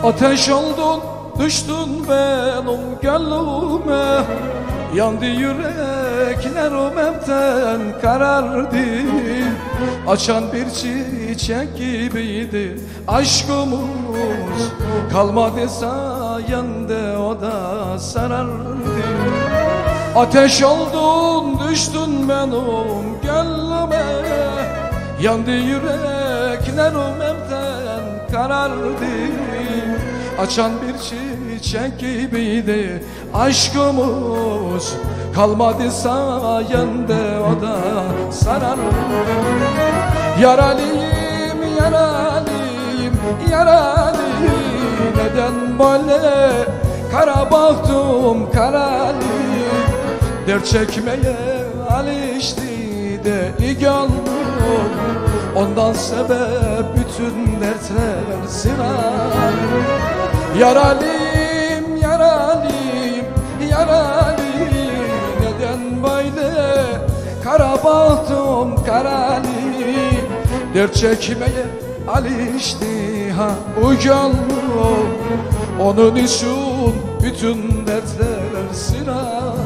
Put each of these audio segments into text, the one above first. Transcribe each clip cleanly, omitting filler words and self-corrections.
Ateş oldun, düştün benim gönlüme. Yandı yüreklerim hepten karardı. Açan bir çiçek gibiydi aşkımız. Kalmadı sayende o da sarardı. Ateş oldun, düştün benim gönlüme. Yandı yüreklerim hepten karardı. Açan bir çiçek gibiydi aşkımız. Kalmadı sayende o da sarardı. Yaralıyım, yaralıyım, yaralıyım. Neden böyle kara baktım karalıyım. Dert çekmeye alıştı deli gönlüm. Ondan sebep bütün dertler sırar. Yaralıyım, yaralıyım, yaralıyım. Neden böyle kara baktım karalıyım. Dert çekmeye alıştı ha o gönlüm. Onun için bütün dertler sırar.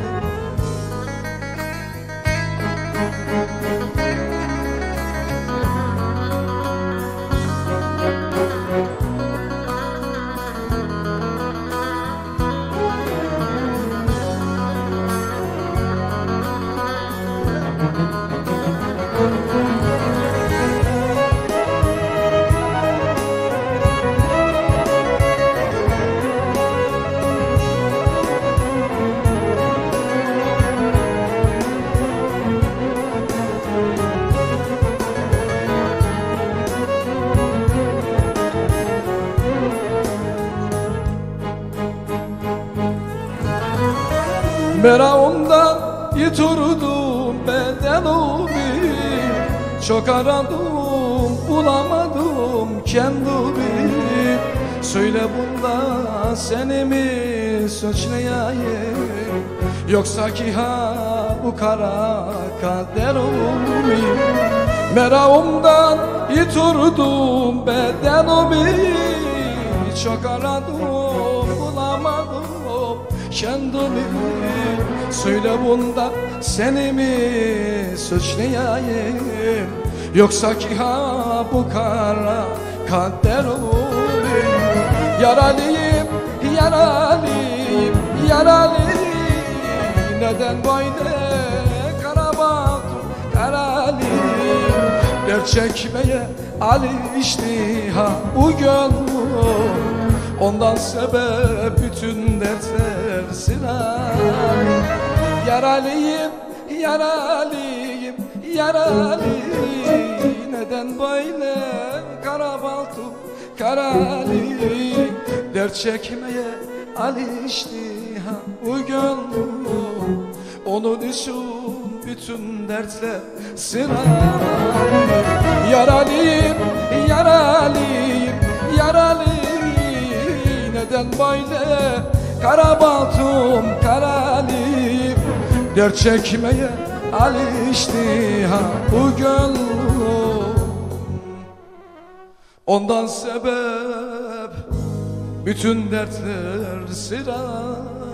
Merakımdan yiturdum bedenimi. Çok aradım bulamadım kendimi. Söyle bunda seni mi suçlayayım, yoksa ki ha bu kara kaderimi. Merakımdan yiturdum bedenimi. Çok aradım bulamadım kendimi. Söyle bunda seni mi suçlayayım, yoksa ki ha bu kara kaderimi. Yaralıyım, yaralıyım, yaralıyım. Neden böyle kara baktım karalıyım. Dert çekmeye alıştı ha bu gönlüm. Ondan sebep bütün dertler sırar. Yaralıyım, yaralıyım, yaralıyım. Neden böyle kara baktım karalıyım. Dert çekmeye alıştı ha bu gönlüm. Onun için bütün dertler sırar. Yaralıyım, yaralıyım, yaralıyım. Neden böyle kara baktım karalıyım. Dert çekmeye alıştı ha bu gönlüm. Ondan sebep bütün dertler sırar.